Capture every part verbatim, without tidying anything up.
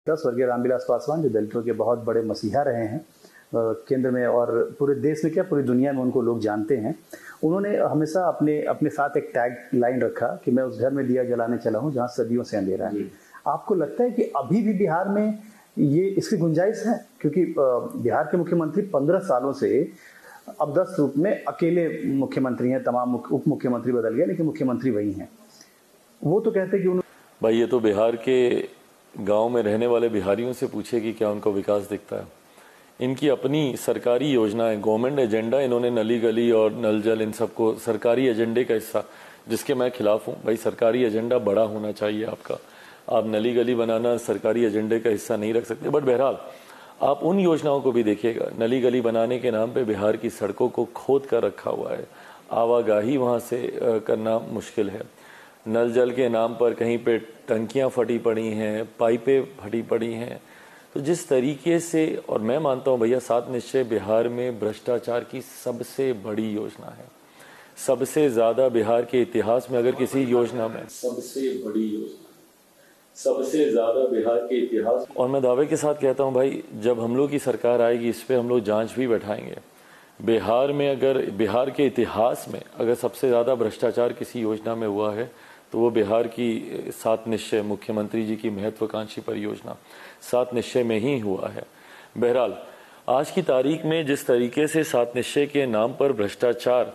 स्वर्गीय रामविलास पासवान जो दलितों के बहुत बड़े मसीहा रहे हैं केंद्र में और पूरे देश में क्या पूरी दुनिया में उनको लोग जानते हैं। उन्होंने हमेशा अपने अपने साथ एक टैग लाइन रखा कि मैं उस घर में दिया जलाने चला हूं जहां सदियों से अंधेरा है। आपको लगता है कि अभी भी बिहार में ये इसकी गुंजाइश है? क्योंकि बिहार के मुख्यमंत्री पंद्रह सालों से अब दस रूप में अकेले मुख्यमंत्री हैं, तमाम उप मुख्यमंत्री बदल गए लेकिन मुख्यमंत्री वही हैं। वो तो कहते हैं कि भाई ये तो बिहार के गांव में रहने वाले बिहारियों से पूछे कि क्या उनको विकास दिखता है। इनकी अपनी सरकारी योजनाएं, गवर्नमेंट एजेंडा, इन्होंने नली गली और नल जल इन सबको सरकारी एजेंडे का हिस्सा, जिसके मैं खिलाफ हूं। भाई सरकारी एजेंडा बड़ा होना चाहिए आपका। आप नली गली बनाना सरकारी एजेंडे का हिस्सा नहीं रख सकते। बट बहरहाल आप उन योजनाओं को भी देखिएगा। नली गली बनाने के नाम पे बिहार की सड़कों को खोद कर रखा हुआ है, आवाजाही वहां से करना मुश्किल है। नल जल के नाम पर कहीं पे टंकियां फटी पड़ी हैं, पाइपें फटी पड़ी हैं। तो जिस तरीके से, और मैं मानता हूं भैया सात निश्चय बिहार में भ्रष्टाचार की सबसे बड़ी योजना है। सबसे ज्यादा बिहार के इतिहास में अगर किसी योजना में सबसे बड़ी योजना सबसे ज्यादा बिहार के इतिहास, और मैं दावे के साथ कहता हूं भाई जब हम लोग की सरकार आएगी इस पे हम लोग जांच भी बैठाएंगे। बिहार में अगर बिहार के इतिहास में अगर सबसे ज्यादा भ्रष्टाचार किसी योजना में हुआ है तो वो बिहार की सात निश्चय, मुख्यमंत्री जी की महत्वाकांक्षी परियोजना सात निश्चय में ही हुआ है। बहरहाल आज की तारीख में जिस तरीके से सात निश्चय के नाम पर भ्रष्टाचार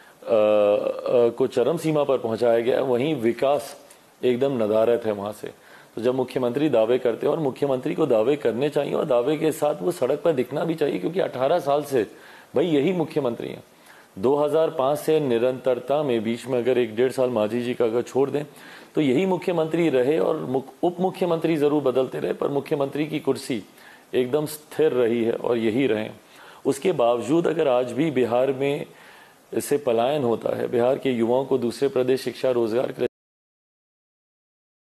को चरम सीमा पर पहुंचाया गया, वहीं विकास एकदम नदारत है वहां से। तो जब मुख्यमंत्री दावे करते हैं, और मुख्यमंत्री को दावे करने चाहिए और दावे के साथ वो सड़क पर दिखना भी चाहिए, क्योंकि अठारह साल से भाई यही मुख्यमंत्री हैं। दो हज़ार पाँच से निरंतरता में बीच में अगर एक डेढ़ साल मांझी जी का अगर छोड़ दें तो यही मुख्यमंत्री रहे, और उप मुख्यमंत्री जरूर बदलते रहे पर मुख्यमंत्री की कुर्सी एकदम स्थिर रही है और यही रहे। उसके बावजूद अगर आज भी बिहार में से पलायन होता है, बिहार के युवाओं को दूसरे प्रदेश शिक्षा रोजगार